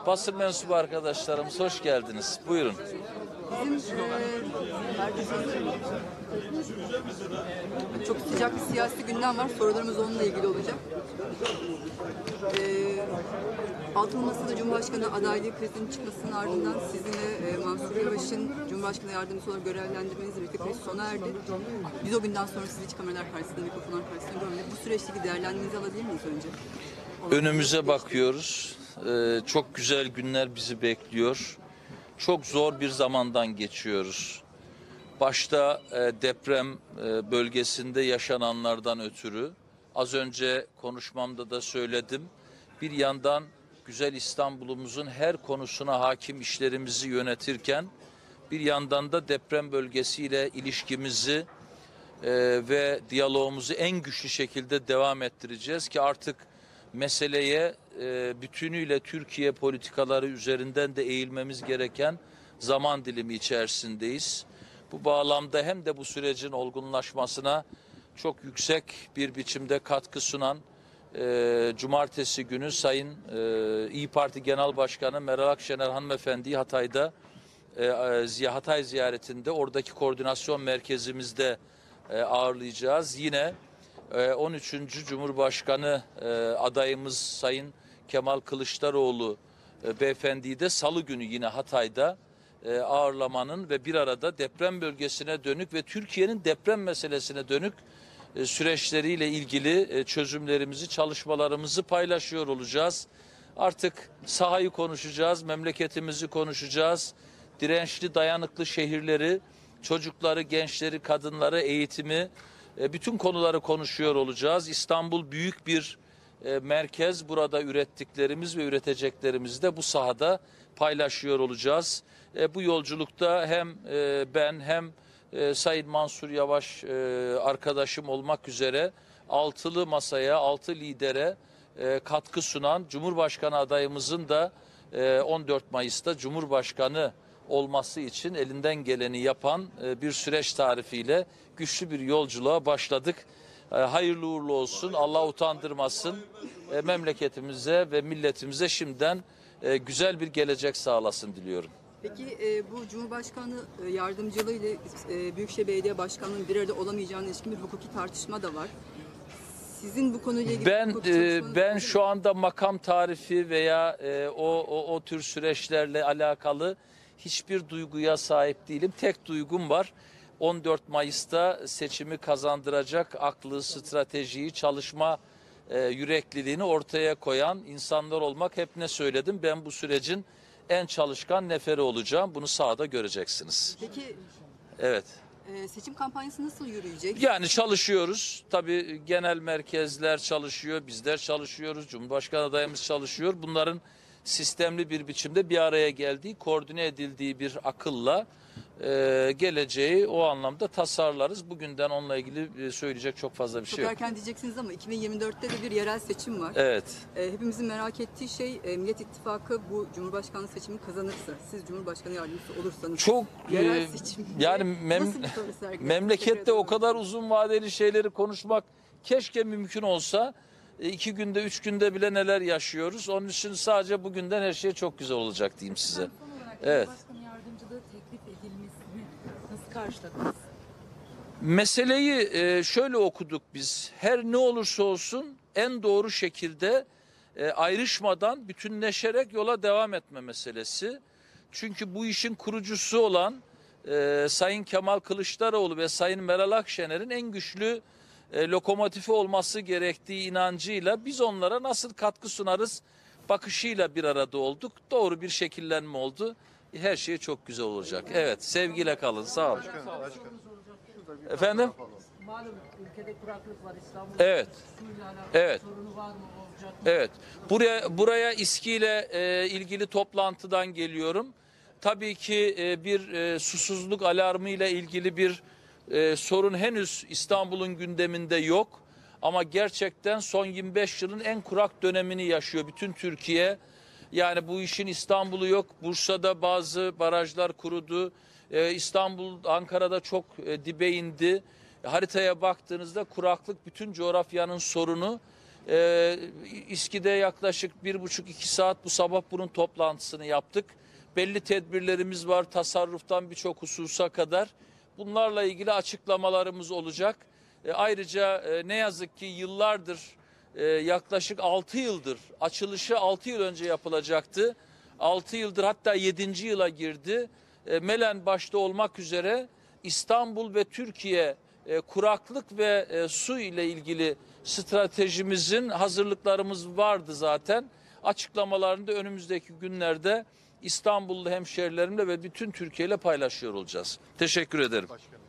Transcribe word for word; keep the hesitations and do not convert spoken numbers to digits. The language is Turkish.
Basın mensubu arkadaşlarımız hoş geldiniz. Buyurun. Bizim e, çok sıcak bir siyasi gündem var. Sorularımız onunla ilgili olacak. E, Altılı Masa'da Cumhurbaşkanı adaylığı krizinin çıkmasının ardından sizinle e, Mansur Yavaş'ın Cumhurbaşkanı yardımcısı olarak görevlendirmenizle birlikte kriz sona erdi. Biz o günden sonra sizi hiç kameralar karşısında, mikrofonlar karşısında görmedik. Bu süreçteki değerlendirmenizi alabilir miyiz önce? Önümüze bakıyoruz. Ee, çok güzel günler bizi bekliyor. Çok zor bir zamandan geçiyoruz. Başta e, deprem e, bölgesinde yaşananlardan ötürü, az önce konuşmamda da söyledim. Bir yandan güzel İstanbul'umuzun her konusuna hakim işlerimizi yönetirken, bir yandan da deprem bölgesiyle ilişkimizi e, ve diyalogumuzu en güçlü şekilde devam ettireceğiz ki artık meseleye e, bütünüyle Türkiye politikaları üzerinden de eğilmemiz gereken zaman dilimi içerisindeyiz. Bu bağlamda hem de bu sürecin olgunlaşmasına çok yüksek bir biçimde katkı sunan e, Cumartesi günü Sayın e, İYİ Parti Genel Başkanı Meral Akşener hanımefendiyi Hatay'da e, Hatay ziyaretinde oradaki koordinasyon merkezimizde e, ağırlayacağız. Yine on üçüncü Cumhurbaşkanı e, adayımız Sayın Kemal Kılıçdaroğlu e, beyefendiyi de Salı günü yine Hatay'da e, ağırlamanın ve bir arada deprem bölgesine dönük ve Türkiye'nin deprem meselesine dönük e, süreçleriyle ilgili e, çözümlerimizi, çalışmalarımızı paylaşıyor olacağız. Artık sahayı konuşacağız, memleketimizi konuşacağız, dirençli, dayanıklı şehirleri, çocukları, gençleri, kadınları, eğitimi, bütün konuları konuşuyor olacağız. İstanbul büyük bir e, merkez. Burada ürettiklerimiz ve üreteceklerimizi de bu sahada paylaşıyor olacağız. E, bu yolculukta hem e, ben hem e, Sayın Mansur Yavaş e, arkadaşım olmak üzere altılı masaya, altı lidere e, katkı sunan Cumhurbaşkanı adayımızın da e, on dört Mayıs'ta Cumhurbaşkanı olması için elinden geleni yapan e, bir süreç tarifiyle güçlü bir yolculuğa başladık. E, hayırlı uğurlu olsun, Allah utandırmasın, e, memleketimize ve milletimize şimdiden e, güzel bir gelecek sağlasın diliyorum. Peki e, bu Cumhurbaşkanı e, yardımcılığı ile e, Büyükşehir Belediye Başkanlığı'nın bir arada olamayacağına ilişkin bir hukuki tartışma da var. Sizin bu konuyla ilgili ben e, ben şu anda makam tarifi veya e, o, o o tür süreçlerle alakalı hiçbir duyguya sahip değilim. Tek duygum var. on dört Mayıs'ta seçimi kazandıracak aklı, stratejiyi, çalışma e, yürekliliğini ortaya koyan insanlar olmak. Hep ne söyledim? Ben bu sürecin en çalışkan neferi olacağım. Bunu sahada göreceksiniz. Peki. Evet. Ee, seçim kampanyası nasıl yürüyecek? Yani çalışıyoruz. Tabii genel merkezler çalışıyor, bizler çalışıyoruz, Cumhurbaşkanı adayımız çalışıyor. Bunların sistemli bir biçimde bir araya geldiği, koordine edildiği bir akılla e, geleceği o anlamda tasarlarız. Bugünden onunla ilgili söyleyecek çok fazla bir çok şey yok. Çok erken diyeceksiniz ama iki bin yirmi dörtte de bir yerel seçim var. Evet. E, hepimizin merak ettiği şey e, Millet İttifakı bu Cumhurbaşkanlığı seçimini kazanırsa, siz Cumhurbaşkanı yardımcısı olursanız. Çok yerel e, seçim yani mem, memlekette o kadar uzun vadeli şeyleri konuşmak keşke mümkün olsa. İki günde, üç günde bile neler yaşıyoruz. Onun için sadece bugünden her şey çok güzel olacak diyeyim size. Son olarak evet. Cumhurbaşkanı yardımcılığı teklif edilmesini nasıl karşıladınız? Meseleyi şöyle okuduk biz. Her ne olursa olsun en doğru şekilde ayrışmadan bütünleşerek yola devam etme meselesi. Çünkü bu işin kurucusu olan Sayın Kemal Kılıçdaroğlu ve Sayın Meral Akşener'in en güçlü E, lokomotifi olması gerektiği inancıyla biz onlara nasıl katkı sunarız bakışıyla bir arada olduk. Doğru bir şekillenme oldu. Her şey çok güzel olacak. Evet, sevgiyle kalın. Sağ olun. Efendim? Malum ülkede kuraklık var, İstanbul. Evet. Evet. Sorunu var mı, olacak mı? Evet. Buraya buraya İSKİ ile e, ilgili toplantıdan geliyorum. Tabii ki e, bir e, susuzluk alarmı ile ilgili bir Ee, sorun henüz İstanbul'un gündeminde yok ama gerçekten son yirmi beş yılın en kurak dönemini yaşıyor bütün Türkiye. Yani bu işin İstanbul'u yok. Bursa'da bazı barajlar kurudu. Ee, İstanbul, Ankara'da çok e, dibe indi. Haritaya baktığınızda kuraklık bütün coğrafyanın sorunu Ee, İSKİ'de yaklaşık bir buçuk iki saat bu sabah bunun toplantısını yaptık. Belli tedbirlerimiz var, tasarruftan birçok hususa kadar. Bunlarla ilgili açıklamalarımız olacak. E, ayrıca e, ne yazık ki yıllardır, e, yaklaşık altı yıldır, açılışı altı yıl önce yapılacaktı. altı yıldır, hatta yedinci yıla girdi. E, Melen başta olmak üzere İstanbul ve Türkiye e, kuraklık ve e, su ile ilgili stratejimizin hazırlıklarımız vardı zaten. Açıklamalarını da önümüzdeki günlerde İstanbullu hemşehrilerimle ve bütün Türkiye ile paylaşıyor olacağız. Teşekkür ederim. Başkanım.